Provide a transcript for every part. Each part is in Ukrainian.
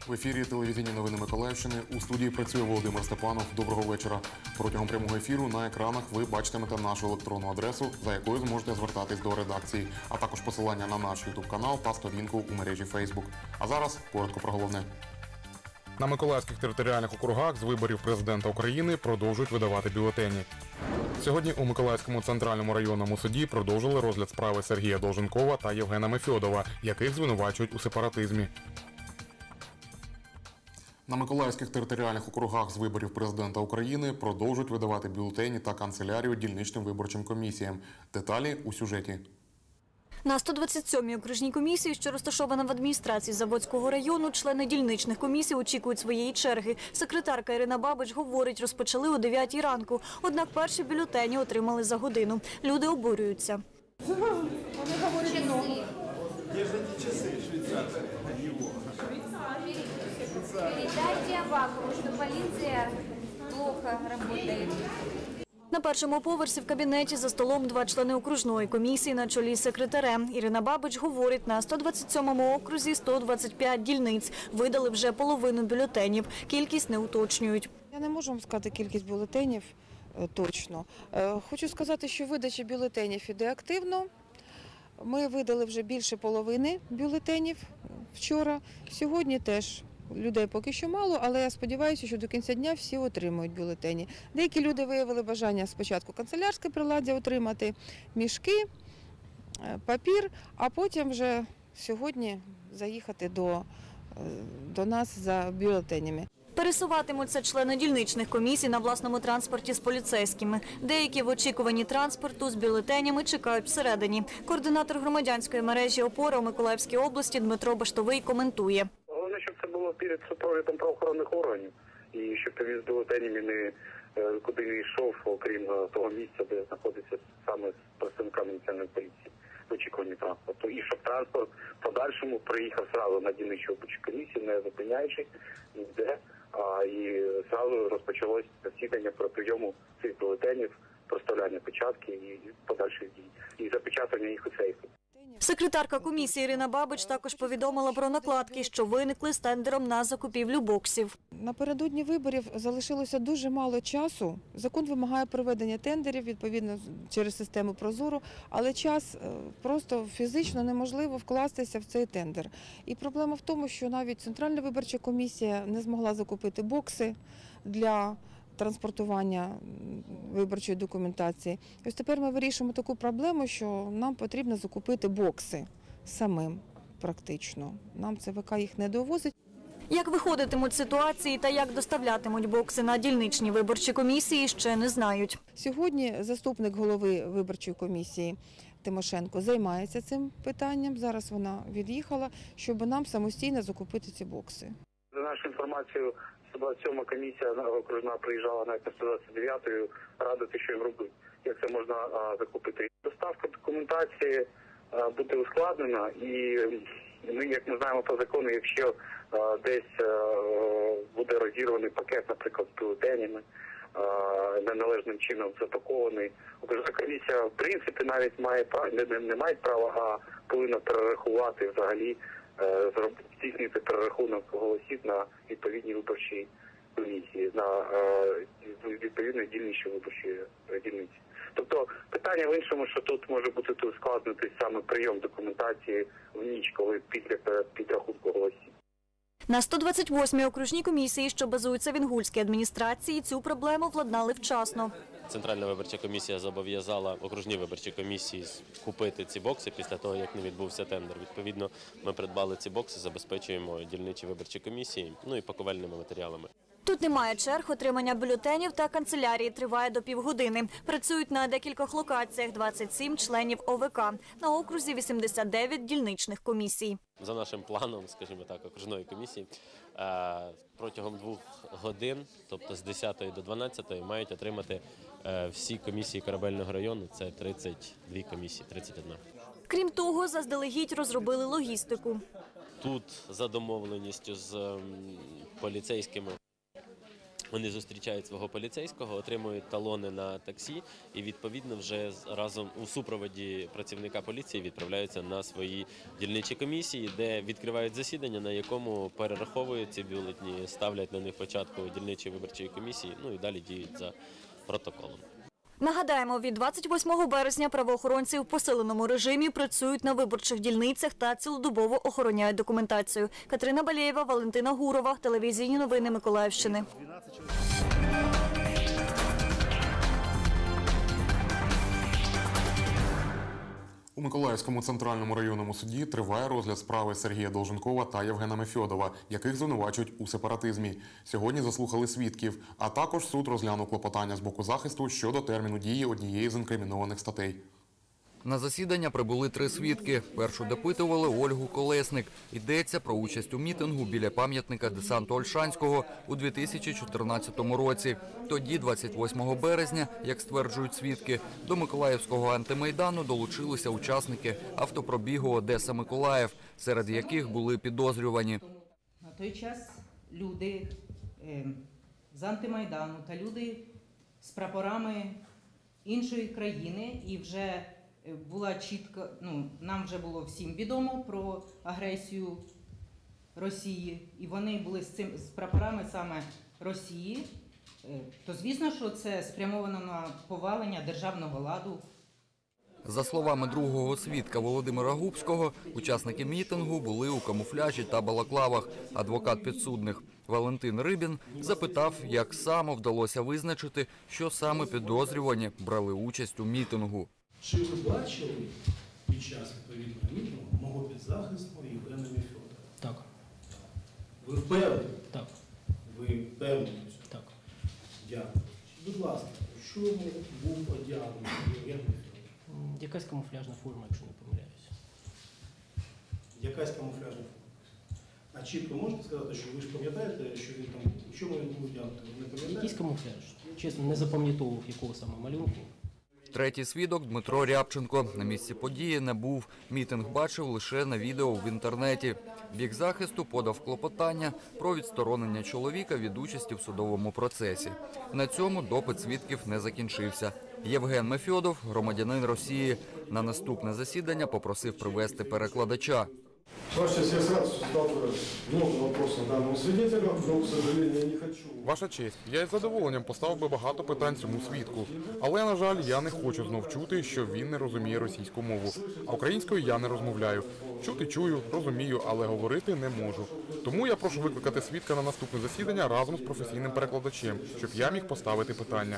В ефірі телевізійні новини Миколаївщини. У студії працює Володимир Степанов. Доброго вечора. Протягом прямого ефіру на екранах ви бачитимете нашу електронну адресу, за якою зможете звертатись до редакції, а також посилання на наш ютуб-канал та сторінку у мережі Фейсбук. А зараз коротко про головне. На миколаївських територіальних округах з виборів президента України продовжують видавати бюлетені. Сьогодні у Миколаївському центральному районному суді продовжили розгляд справи Сергія Долженкова та Євгена Мефьодова, яких звинувачують у сепаратизмі. На миколаївських територіальних округах з виборів президента України продовжують видавати бюлетені та канцелярію дільничним виборчим комісіям. Деталі у сюжеті. На 127-й окружній комісії, що розташована в адміністрації Заводського району, члени дільничних комісій очікують своєї черги. Секретарка Ірина Бабич говорить, розпочали о 9-й ранку. Однак перші бюлетені отримали за годину. Люди обурюються. Вони говорять много. Держите часы швейцарцы. Передайте Авакову, что полиция плохо работает. На першому поверсі в кабінеті за столом два члени окружної комісії на чолі з секретарем. Ірина Бабич говорить, на 127-му окрузі 125 дільниць. Видали вже половину бюлетенів. Кількість не уточнюють. Я не можу вам сказати кількість бюлетенів точно. Хочу сказати, що видача бюлетенів іде активно. Ми видали вже більше половини бюлетенів вчора. Сьогодні теж людей поки що мало, але я сподіваюся, що до кінця дня всі отримують бюлетені. Деякі люди виявили бажання спочатку канцелярське приладдя отримати, мішки, папір, а потім вже сьогодні заїхати до нас за бюлетенями. Пересуватимуться члени дільничних комісій на власному транспорті з поліцейськими. Деякі в очікуванні транспорту з бюлетенями чекають всередині. Координатор громадянської мережі «Опора» у Миколаївській області Дмитро Баштовий коментує. Головне, щоб це було перед супровідом правоохоронних органів і щоб він з бюлетенями куди не йшов, окрім того місця, де знаходиться саме з представниками національної поліції в очікуванні транспорту. І щоб транспорт в подальшому приїхав одразу на дільничу виборчу комісію, не зупиняючись ніде, і одразу розпочалось засідання про прийому цих бюлетенів, проставляння печатки і подальших дій, і запечатання їх у сейфі. Секретарка комісії Ірина Бабич також повідомила про накладки, що виникли з тендером на закупівлю боксів. Напередодні виборів залишилося дуже мало часу. Закон вимагає проведення тендерів, відповідно, через систему «Прозоро», але час просто фізично неможливо вкластися в цей тендер. І проблема в тому, що навіть Центральна виборча комісія не змогла закупити бокси для транспортування виборчої документації. Ось тепер ми вирішуємо таку проблему, що нам потрібно закупити бокси самим практично. Нам ЦВК їх не довозить. Як виходитимуть з ситуації та як доставлятимуть бокси на дільничні виборчі комісії, ще не знають. Сьогодні заступник голови виборчої комісії Тимошенко займається цим питанням. Зараз вона від'їхала, щоб нам самостійно закупити ці бокси. За нашу інформацію, 127-ма комісія окружна приїжджала навіть на 129-ю радити, що їм робити, як це можна закупити. Доставка документації буде ускладнена, і ми, як ми знаємо по закону, якщо десь буде розірваний пакет, наприклад, з бюлетенями, неналежним чином запакований, окружна комісія, в принципі, навіть не має права, а повинна перерахувати взагалі, здійснити перерахунок голосів на відповідній виборчій комісії, на відповідної дільничної виборчої дільниці. Тобто питання в іншому, що тут може бути ускладнитись саме прийом документації в ніч, коли після підрахунку голосів. На 128-й окружній комісії, що базується в Інгульській адміністрації, цю проблему владнали вчасно. Центральна виборча комісія зобов'язала окружні виборчі комісії купити ці бокси після того, як не відбувся тендер. Відповідно, ми придбали ці бокси, забезпечуємо дільничі виборчі комісії, і пакувальними матеріалами. Тут немає черг, отримання бюлетенів та канцелярії триває до півгодини. Працюють на декількох локаціях 27 членів ОВК. На окрузі 89 дільничних комісій. За нашим планом, скажімо так, окружної комісії, протягом 2 годин, тобто з 10 до 12, мають отримати всі комісії корабельного району. Це 32 комісії, 31. Крім того, заздалегідь розробили логістику. Тут за домовленістю з поліцейськими Вони зустрічають свого поліцейського, отримують талони на таксі і, відповідно, вже разом у супроводі працівника поліції відправляються на свої дільничі комісії, де відкривають засідання, на якому перераховують ці бюлетні, ставлять на них початку дільничої виборчої комісії, ну і далі діють за протоколом. Нагадаємо, від 28 березня правоохоронці в посиленому режимі працюють на виборчих дільницях та цілодобово охороняють документацію. Катерина Балєєва, Валентина Гурова, телевізійні новини Миколаївщини. У Миколаївському центральному районному суді триває розгляд справи Сергія Долженкова та Євгена Мефьодова, яких звинувачують у сепаратизмі. Сьогодні заслухали свідків, а також суд розглянув клопотання з боку захисту щодо терміну дії однієї з інкримінованих статей. На засідання прибули 3 свідки. Першу допитували Ольгу Колесник. Йдеться про участь у мітингу біля пам'ятника десанту Ольшанського у 2014 році. Тоді, 28 березня, як стверджують свідки, до Миколаївського антимайдану долучилися учасники автопробігу Одеса-Миколаїв, серед яких були підозрювані. На той час люди з антимайдану та люди з прапорами іншої країни, і вже була чітко, нам вже було всім відомо про агресію Росії, і вони були з прапорами саме Росії, то звісно, що це спрямовано на повалення державного ладу. За словами другого свідка Володимира Губського, учасники мітингу були у камуфляжі та балаклавах. Адвокат підсудних Валентин Рибін запитав, як саме вдалося визначити, що саме підозрювані брали участь у мітингу. Чи ви бачили під час відповідного мітингу мого підзахисного Євгена Мефьодова? Так. Ви впевнені? Так. Ви впевнені? Так. Дякую. Будь ласка, що був одягнений Євген Мефьодов? Якась камуфляжна форма, якщо не помиляюся. Якась камуфляжна форма. А чітко можете сказати, що ви ж пам'ятаєте, що він там, у чому він був одягнутий? Ви не пам'ятаєте? Якийсь камуфляж. Чесно, не запам'ятовував, якого саме малюнку. Третій свідок Дмитро Рябченко на місці події не був. Мітинг бачив лише на відео в інтернеті. Бік захисту подав клопотання про відсторонення чоловіка від участі в судовому процесі. На цьому допит свідків не закінчився. Євген Мефьодов, громадянин Росії, на наступне засідання попросив привезти перекладача. Ваша честь, я сразу задал много вопросов данному свидетелю, но, к сожалению, я не хочу. Ваша честь, я із задоволенням поставив би багато питань цьому свідку. Але, на жаль, я не хочу знов чути, що він не розуміє російську мову. А українською я не розмовляю. Чути чую, розумію, але говорити не можу. Тому я прошу викликати свідка на наступне засідання разом з професійним перекладачем, щоб я міг поставити питання.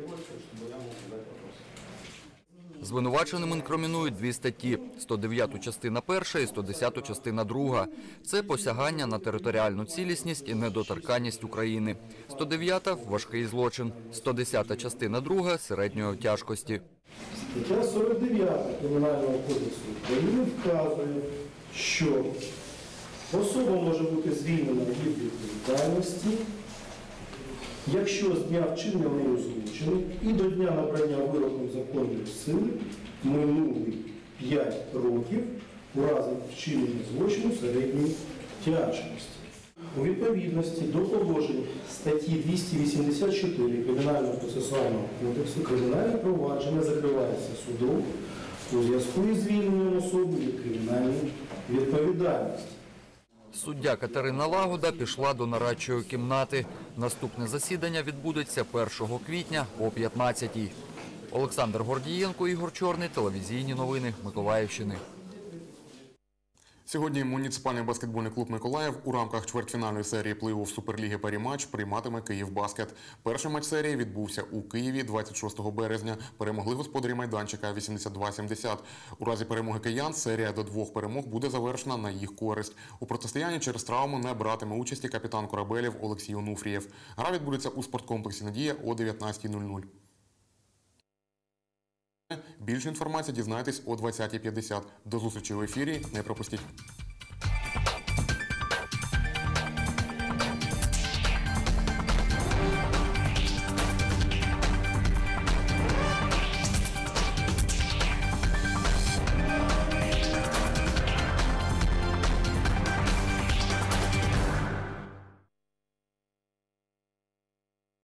Звинуваченим інкримінують 2 статті – 109 частина 1 і 110 частина 2. Це посягання на територіальну цілісність і недоторканність України. 109 – важкий злочин, 110 частина 2 – середньої тяжкості. Стаття 49 Кримінального кодексу України вказує, що особа може бути звільнена від відповідальності, якщо з дня вчинення нею злочину і до дня набрання вироком законної сили минули 5 років у разі вчинення злочину середньої тяжкості. У відповідності до положень статті 284 Кримінального процесуального кодексу кримінальне провадження закривається судом у зв'язку із звільненням особи від кримінальної відповідальності. Суддя Катерина Лагода пішла до нарадчої кімнати. Наступне засідання відбудеться 1 квітня о 15-й. Олександр Гордієнко, Ігор Чорний, телевізійні новини Миколаївщини. Сьогодні муніципальний баскетбольний клуб «Миколаїв» у рамках чвертьфінальної серії плей-офф Суперліги «Паріматч» прийматиме «Київбаскет». Перший матч серії відбувся у Києві 26 березня. Перемогли господарі майданчика 82-70. У разі перемоги киян серія до 2 перемог буде завершена на їх користь. У протистоянні через травму не братиме участі капітан корабелів Олексій Онуфрієв. Гра відбудеться у спорткомплексі «Надія» о 19:00. Більше інформації дізнайтесь о 20:50. До зустрічі в ефірі. Не пропустіть.